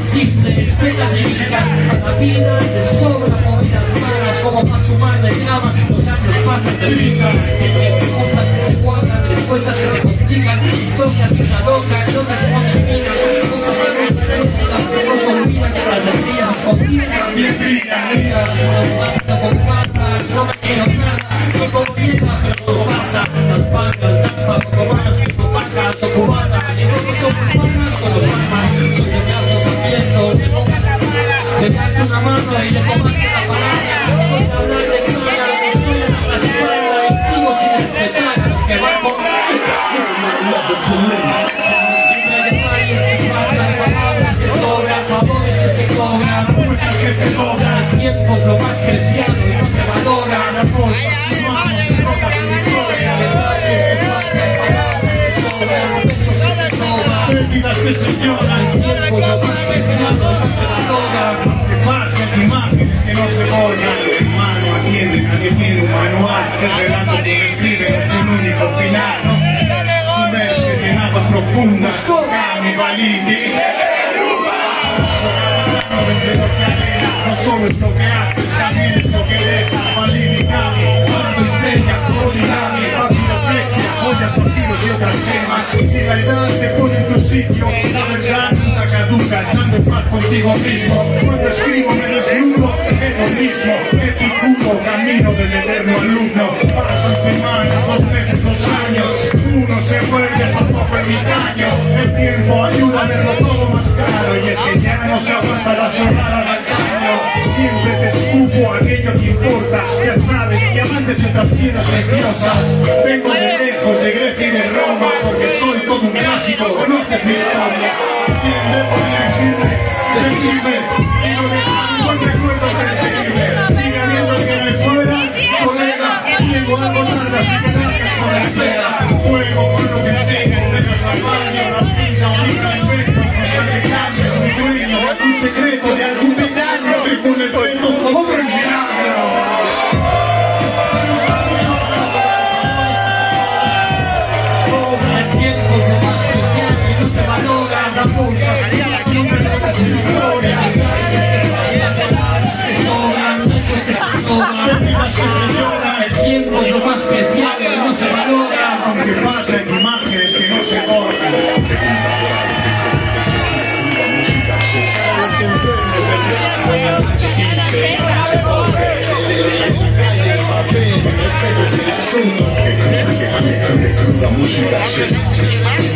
simples, penas y lisas. A la vida le sobra movidas malas, como para sumar de llama, los años pasan de prisa. Siempre preguntas que se guardan, respuestas que se complican, historias que se alocan, no responden minas, cosas que no se olvidan que las estrellas escondidas también brillan. Solo mando con calma, no me quiero nada, no como llega, pero todo pasa. Las vacas dan para poco más que topacas o cubanas, y luego son cubanas con los palmas. Soy de brazos abiertos, de darte una mano y de tomarte la palabra. Soy de hablar de cara, de soy de la espalda y sigo sin respetar a los que van por siempre hay detalles que faltan, palabras que sobran, favores que se cobran, multas que se cobran. El tiempo es lo más preciado y no se valora. Las bolsas, imágenes, rocas y victoria. Detalles que faltan, palabras que sobran, besos que se cobran, pérdidas que se lloran. El tiempo es lo más preciado y no se valora. Que pasen imágenes que no se borran. Mano atiende, nadie tiene un manual. El relato que escribe es un único final. Sumérgete en aguas profundas. Cami Balini. No solo es lo que haces, también es lo que deja. Balini Cami, cuando enseña, Colinami, papiroflexia, joyas, partidos y otras gemas. Si la edad te pone en tu sitio, la verdad nunca caduca, estando en paz contigo mismo. Cuando escribo me desnudo, es lo mismo, epicuro, camino del eterno alumno. Pasan semanas, 2 meses, 2 años, uno se vuelve hasta poco ermitaño. El tiempo ayuda a verlo todo más claro, y es que ya no se aguanta las jornadas de antaño. Siempre te escupo aquello que importa, ya sabes, diamantes y otras piedras preciosas. Vengo de lejos, de Grecia y de Roma, porque soy todo un clásico, conoces mi historia. Entiende, podría decirme, quiero dejar un buen recuerdo terrible. Sigue habiendo que me fuera, colega, llego algo tarde, así que gracias por la espera. Juego con lo que tengo, menos la magia, la pinta, única invento, cosa de cambio, mi dueño de algún secreto, de algún pestaño, según el reto, como el milagro. El tiempo es lo más preciado y no se valora. La bolsa sería la que me da sin gloria. Que sobran, besos que se cobran, Pérdidas que se lloran. el tiempo es lo más preciado y no se valora. Aunque pasen imágenes que no se borran. La música se